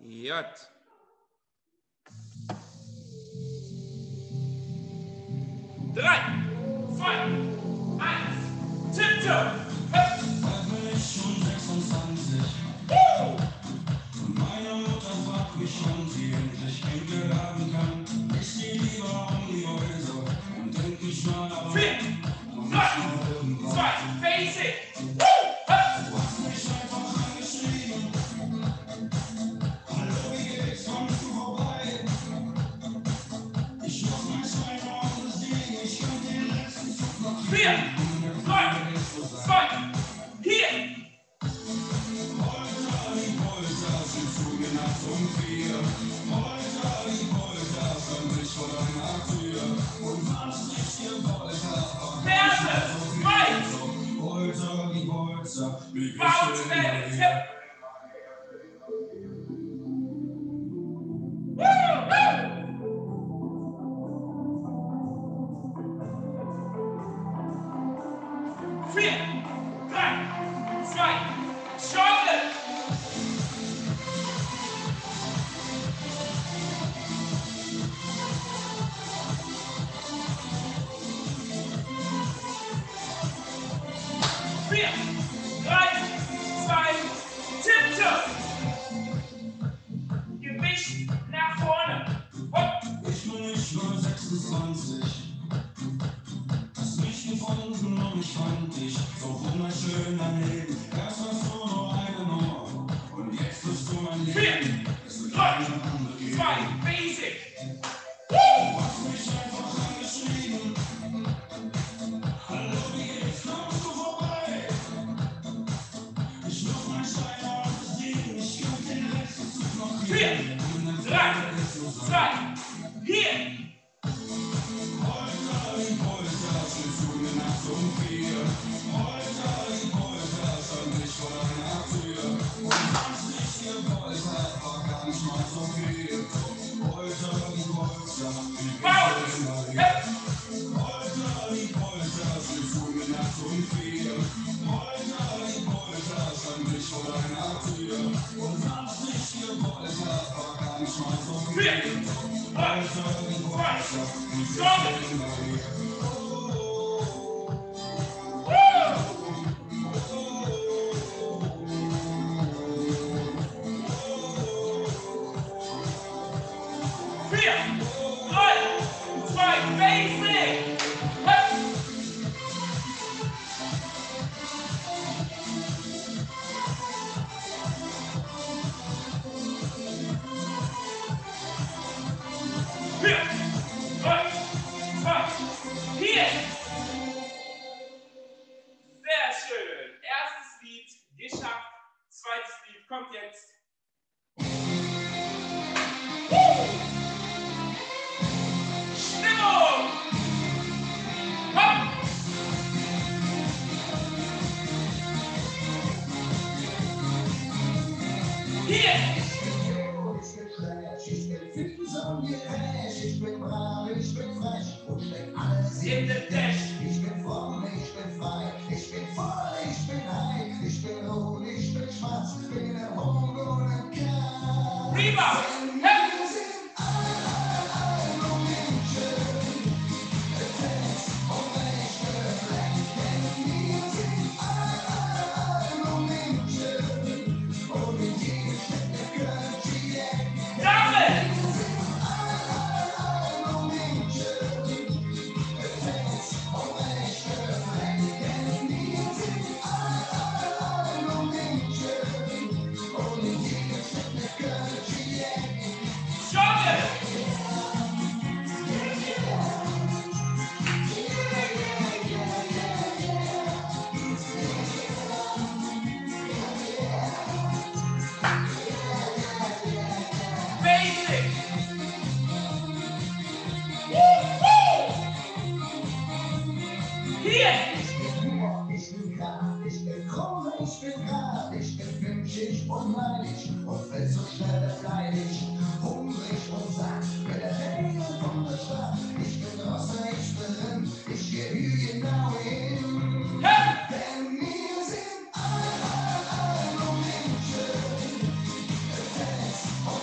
J. Drei, zwei, eins, Tiptoe. Bald bin ich schon 26. Und meine Mutter fragt mich, wann sie endlich Enkel haben kann. Ich geh lieber um die Häuser und denk nicht mal daran. 4, 3, 2, Basic. Du hast mich einfach angeschrieben. Hallo, wie geht's? Kommst du vorbei? Ich muss mein Schwein auf besiegen. Ich könnte den letzten Zug noch 4, 3, 2, hier. Polter, die Polter sind zugenagt um 4. Polter, die Polter stand ich vor deiner Tür. Und was ich dir wollte, Ferse, weit. Polter, die Polter, wie Baut, geht's Tipp. dir? Vier, drei, zwei, Schorle. Vier, drei, zwei, Tiptoe. Gewicht nach vorne. Hopp. Ich bin nicht nur 26. Hast mich gefunden und ich fand dich so wunderschön daneben. Erst warst du nur eine Nummer und jetzt bist du mein Leben. 4, Es wird 3, keine andere geben. 2, Basic. Du hast mich einfach angeschrieben. Hallo, wie geht's? Kommst du vorbei? Ich muss mein Schein auf besiegen. Ich könnte den letzten Zug noch 4, 3, 2, hier. Polter, die Polter sind zugenagt um 4. Polter, die Polter stand ich vor deiner Tür. Und was ich dir wollte, war gar nicht mal so viel. Polter, die Polter, wie Baut. geht's dir? Tipp. Polter, die Polter sind zugenagt um 4. Polter, die Polter stand ich vor deiner Tür. Und was ich dir wollte, war gar nicht mal so viel. 4, 3, 2, Schorle. Vier, drei, zwei, Basic. Vier, drei, zwei, hier. Sehr schön. Erstes Lied geschafft. Zweites Lied kommt jetzt. Stimmung! Hopp! Hier! Ich bin fies und gerecht, ich bin brav, ich bin frech und steck alles In den Dash. Ich bin fromm, ich bin frei, ich bin voll, ich bin high, ich bin rot, ich bin schwarz, bin ein Hund und ein Kerl. Reba! Wir sind alle nur Menschen, Fans und echte Flecken. Wir sind alle nur Menschen und in jedem Stück gehört die Ecke. Damen! Schorle! Basic! Hier! Ich bin krank, ich bin krumm, ich bin hart, ich bin wünschig und neidisch und will so schnell befleidig, hungrig und satt, bin der Hengel von der Stadt. Ich bin draußen, ich bin drin, ich geh genau hin. Denn wir sind alle nur Menschen, Fans und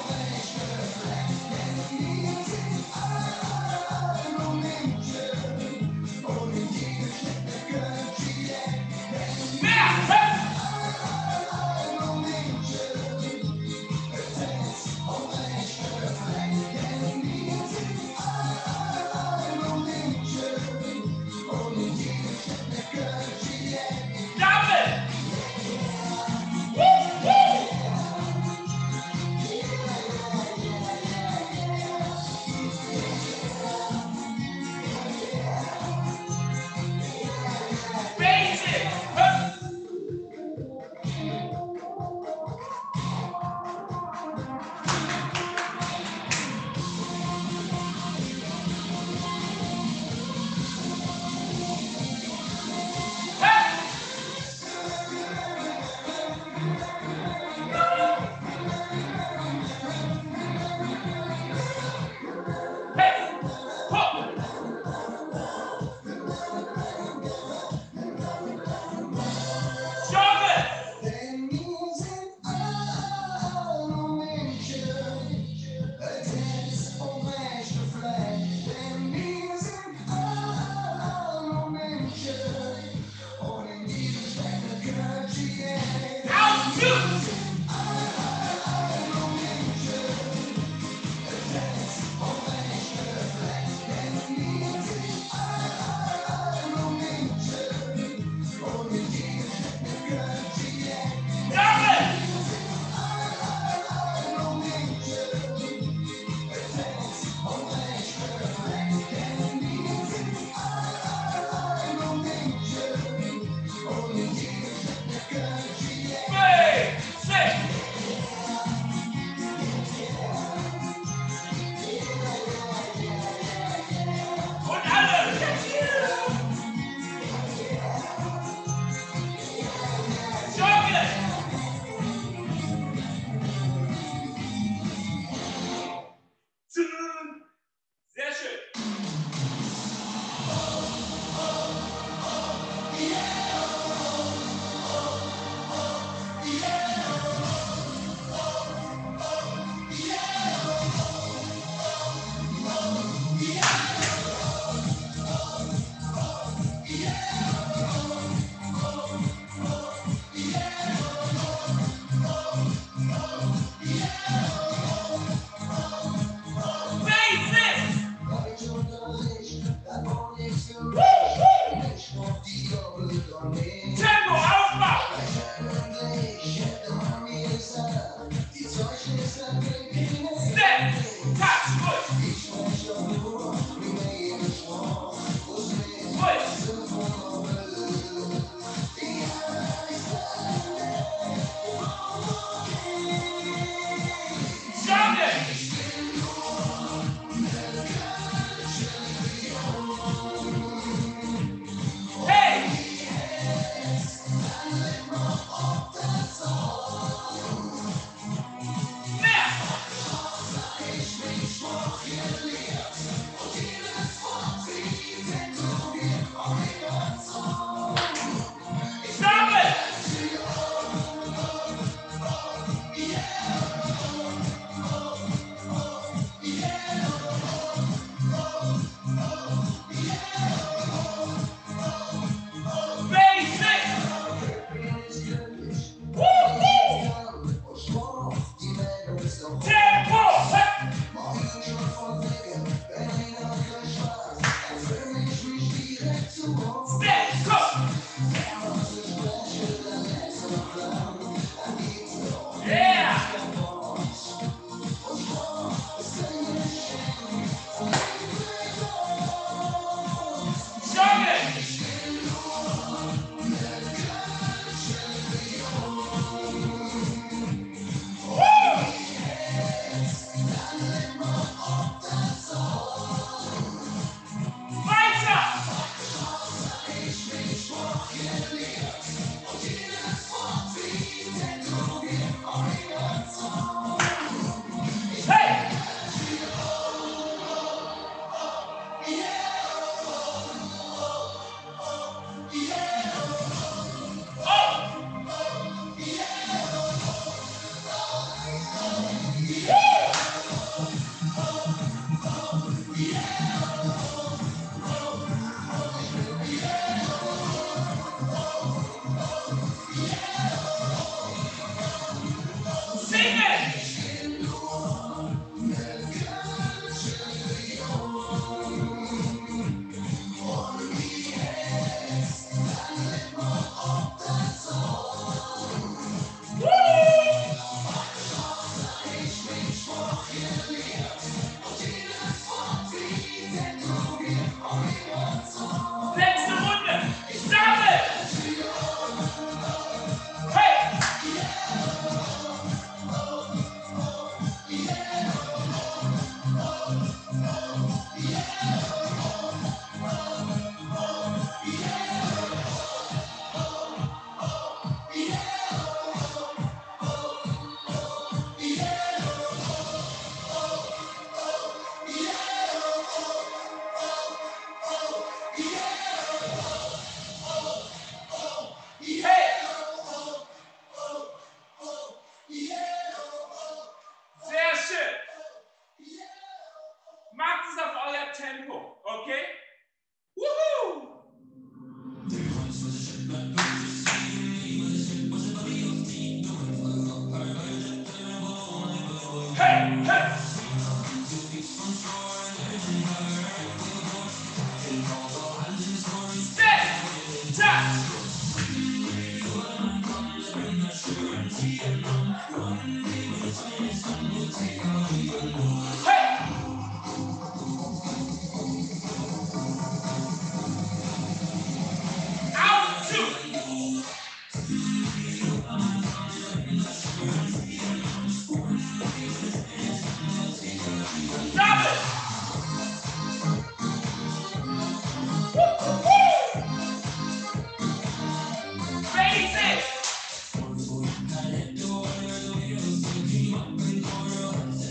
Yeah! Junge! Weiter! Hey! Singen! Letzte Runde! Sammel! Hey! Hey! Sehr schön! Macht es auf euer Tempo, okay? Wuhu! Hey, hey! Step, tap! Hey! Out, two! Double! Basic!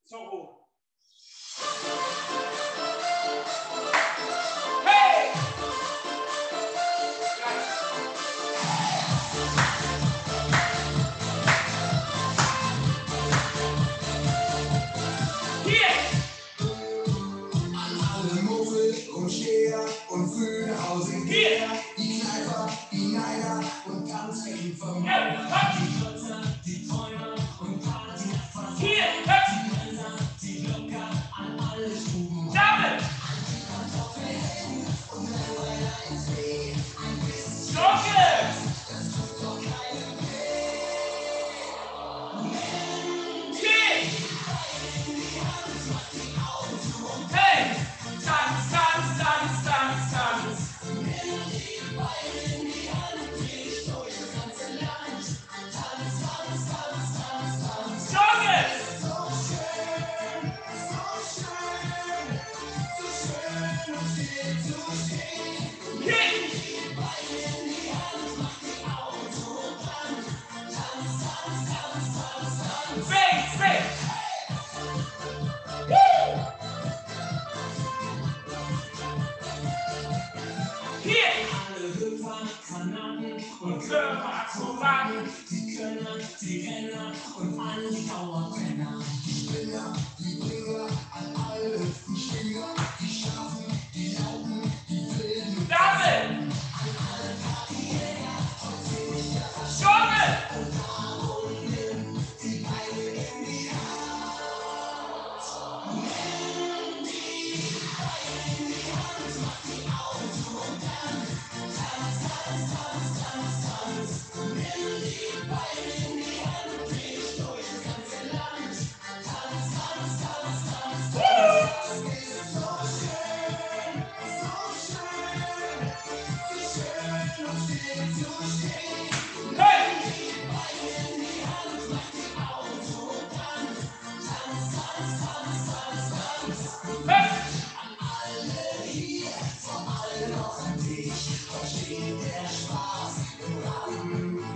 Zorro. Hey! Alle Muffel und Steher und Fühlhausen Geher, die Kneifer, die Neider und ganz viel Vermögen. Die Klotzer, die Träumer und Partynachtfahrer. Die Brenner, die Glocker an alle Stuben. Damit! Und wenn einer ins Weh, ein bisschen Glocke! das tut doch keinem weh. Hey! Tanz, Tanz, Tanz, Tanz, Tanz! Nimm die Beine in die Hand, dreh dich durch das ganze Land. Tanz, tanz, tanz, tanz, tanz. Glocke! So schön, so schön, so schön und still zu stehen. Kick! Die Beine in die Hand, mach die Augen zu und dann tanz, tanz, tanz, tanz, tanz. Swing, swing! Hier! Alle Hüpfer, Granaten Und Körperakrobaten! die Könner, die Renner und an die Dauerbrenner. Die Spinner, die Bringer, an alle Hüpfenschwinger, die Schafen, die Lauten, die Wilden. Damit! Schorre! Die Beine in die Hand. Nimm die Beine in die Hand, mach die Augen zu und dann tanz, tanz, tanz, tanz, tanz. Nimm die Beine in die Hand, dreh dich durch das ganze Land. Tanz, tanz, tanz, tanz, tanz. Das ist so schön, so schön, so schön und still zu stehen. Hey! Die Beine in die Hand, mach die Augen zu und dann tanz, tanz, tanz, tanz, tanz. Hey! An alle hier, vor allem noch an dich, versteht der Spaß im Rampenlicht.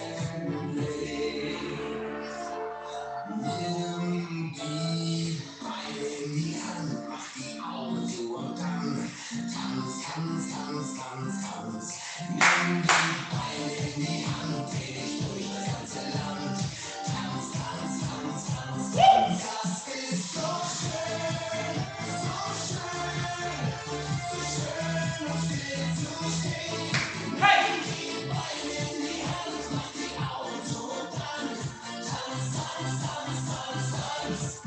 Nimm die Beine in die Hand, mach die Augen zu und dann tanz, tanz, tanz, tanz, tanz. Nimm die Beine in die Hand, dreh dich durch das ganze Land. Tanz, tanz, tanz, tanz, tanz. Das ist so schön, so schön, so schön und still zu stehen. Hey! Die Beine in die Hand, mach die Augen zu und dann tanz, tanz, tanz, tanz, tanz.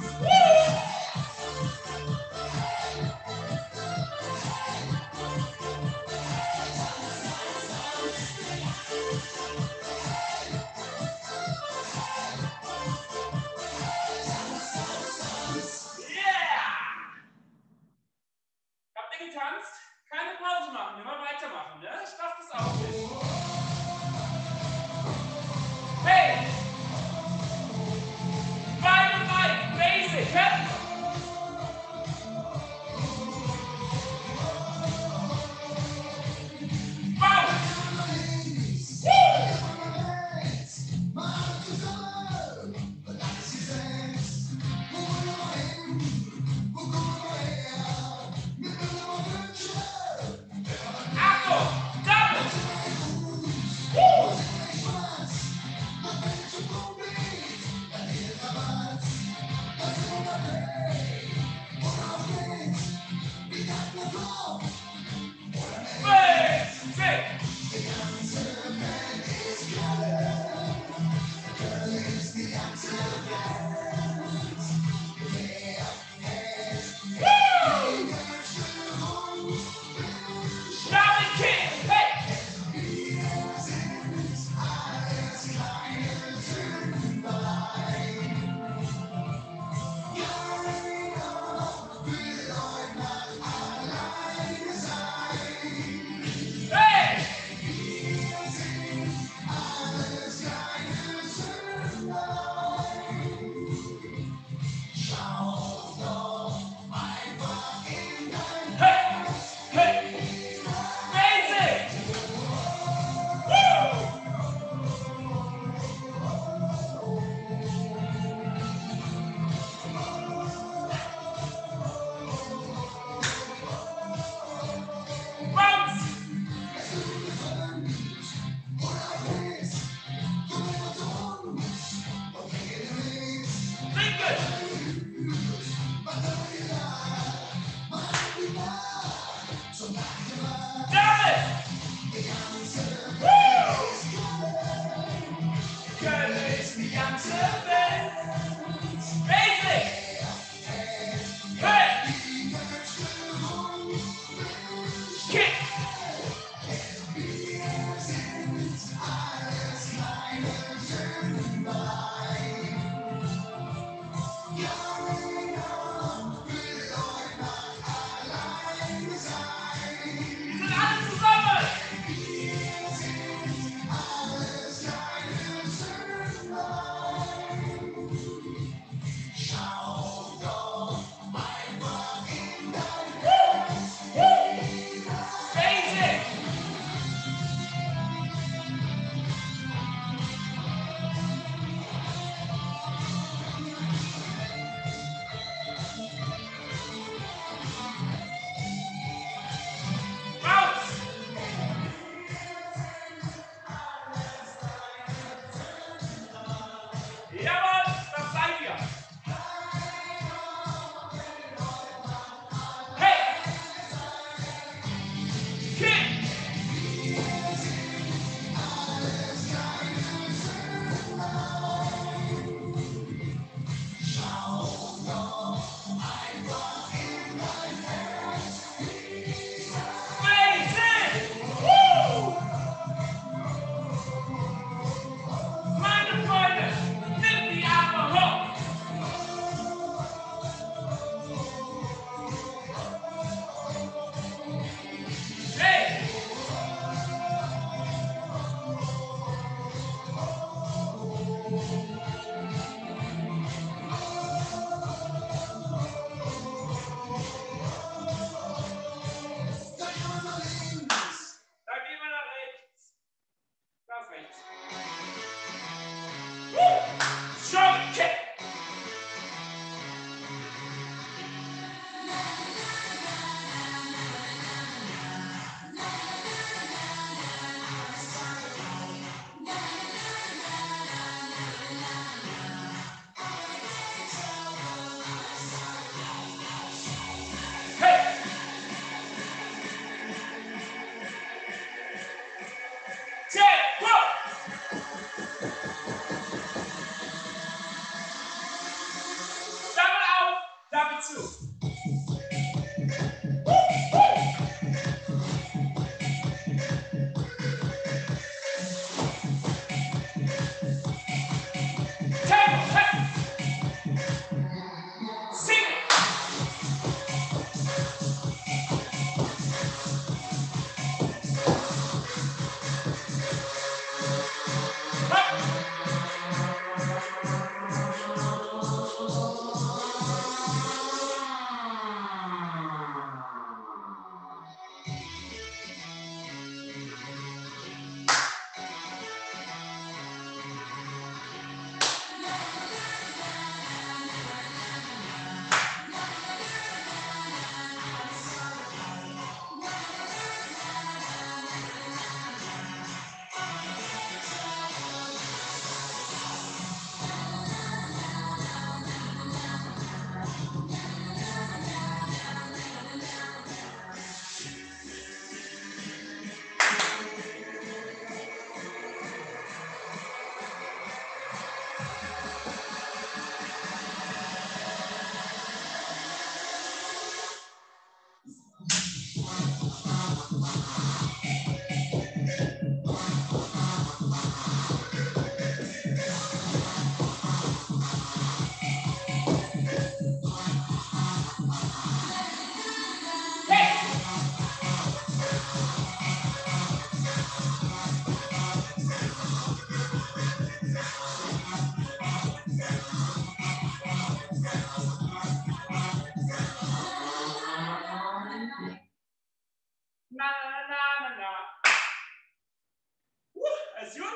Yeah! Habt ihr getanzt? Keine Pause machen, immer weitermachen, ne? Ich darf das auch nicht. Hey! Beine rein, basic, hä? zu. Tempo, hey. Sing it. Na, na, na, na, na. Alles gut?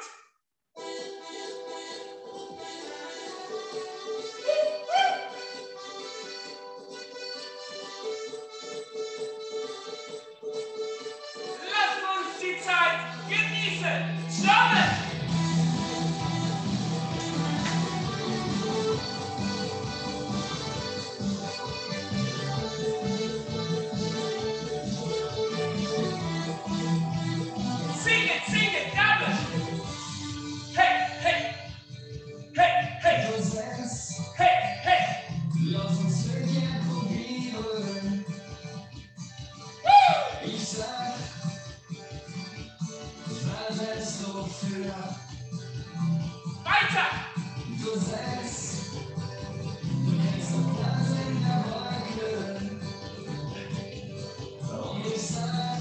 Lasst uns die Zeit genießen. Stoppen! Sing it, David! Hey, hey! Hey, hey! Hey, hey! Lass uns wirklich probieren. Ich sag, was hältst du für? Weiter! Du sagst, du kennst den Platz in der Wolke. Und ich sag,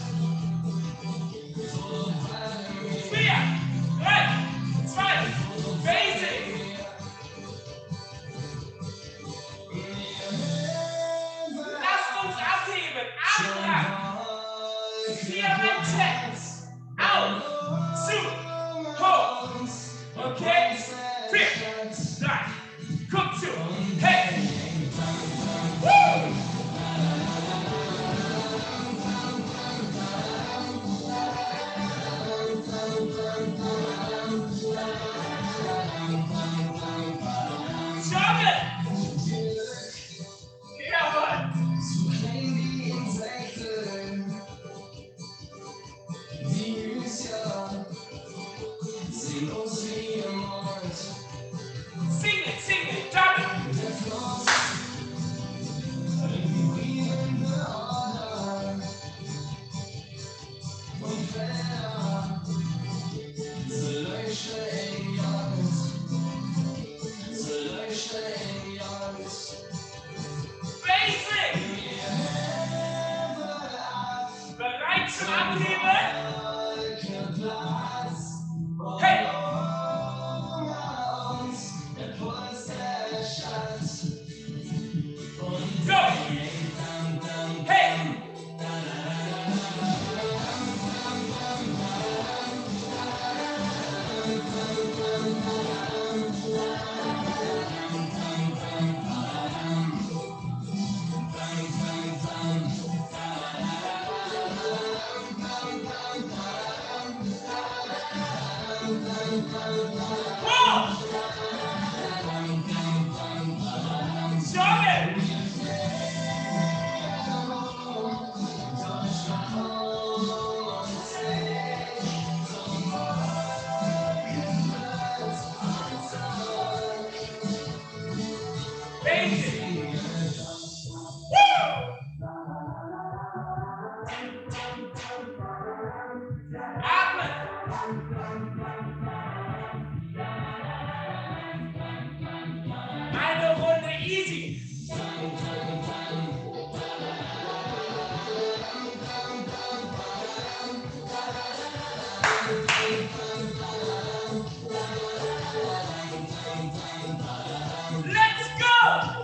so fallen wir. 4, 3, 2, Basic! Lasst uns abheben! Ablang! 4 Minuten! Auf! Zu! Hoch! Okay? 4, 3, guck zu! Hey! Woo! Joggen! Jawohl! So klein wie Insekten, die Nüsse sehen aus wie ein Mord. Sing it, Joggen! Der Fluss, ein vibrierende Adern und Felder, so leuchte in Jagd, so leuchte in Jagd. Basic! Bereit zum Abheben? Hey! Go! Hey! Wow! Joggen! Basic! Very easy. Let's go!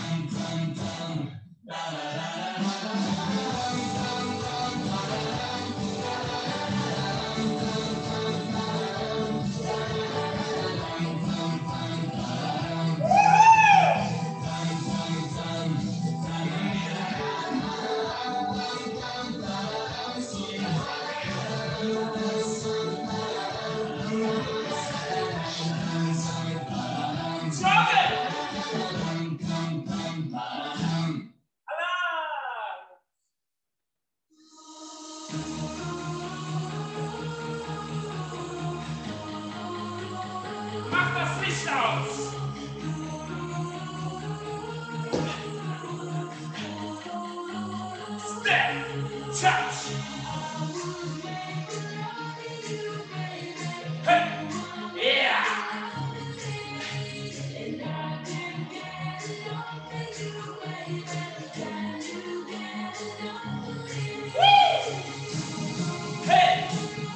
Mach das Licht aus! Step, touch! Hey! Yeah! Woo! Hey!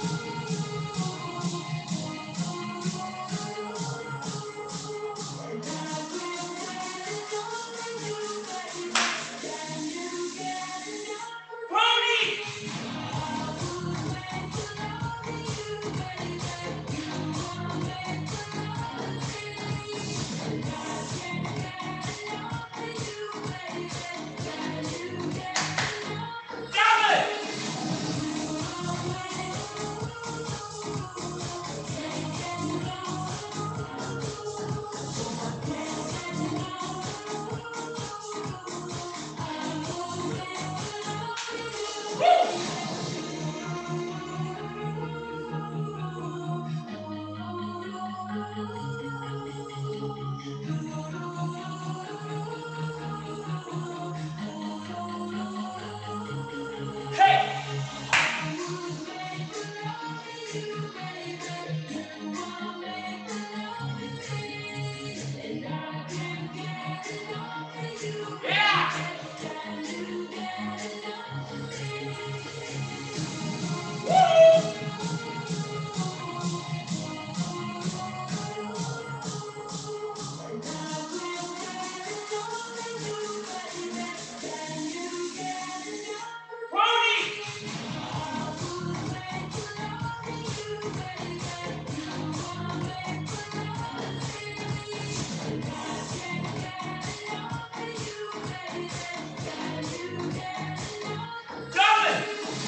Pony! Double! Hey! Yeah! Woo! Pony! Double!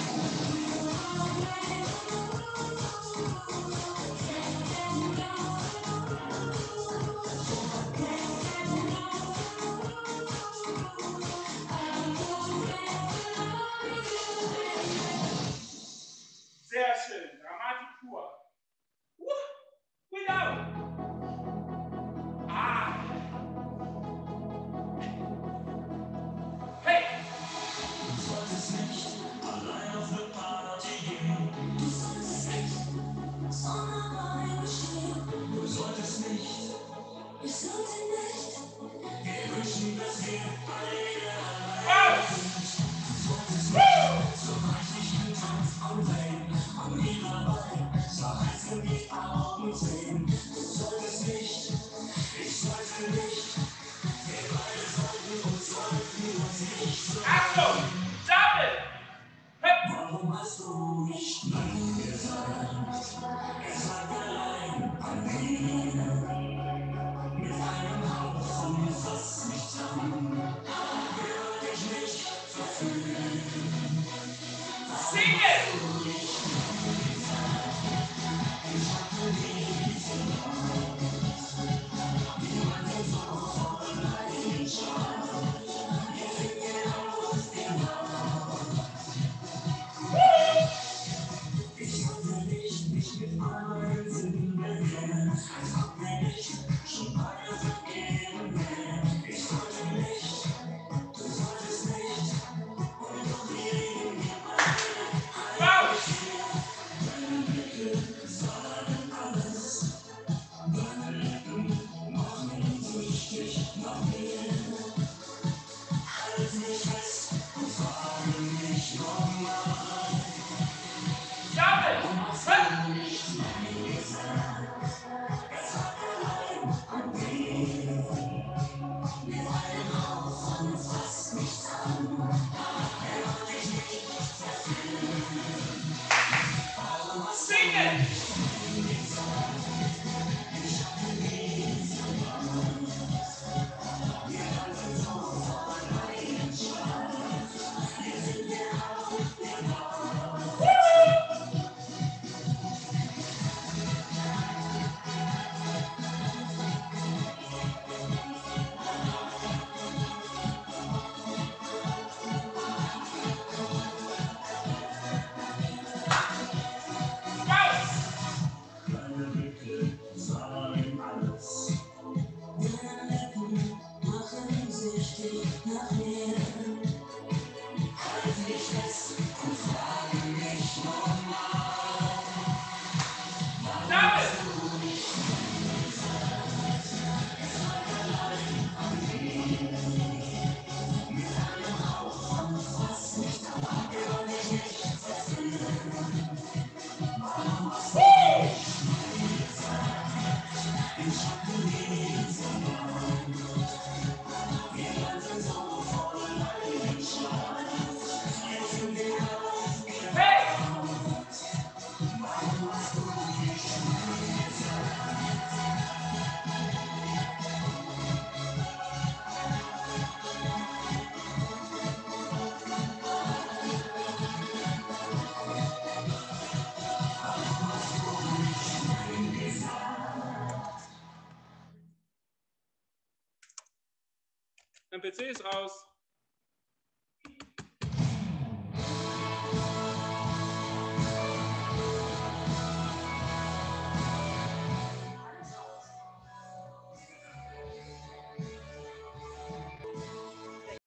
Sehr schön. Dramatik pur. Without. Ah. Hey. Du solltest nicht allein auf eine Party gehen. Du solltest nicht ohne Wein bestehen. Du solltest nicht. Ich sollte nicht. Wir wünschen, dass wir beide allein sind. Du solltest nicht so reichlichen Tanz anlegen und nie dabei so heiß in die Augen sehen. Du solltest nicht. Ich sollte nicht. Wir beide sollten uns nicht so. Achtung. Double. Hey. Warum hast du nicht Nein gesagt? Gesagt allein an mir. Mit einem Haus und fast nicht an. Mein PC ist aus.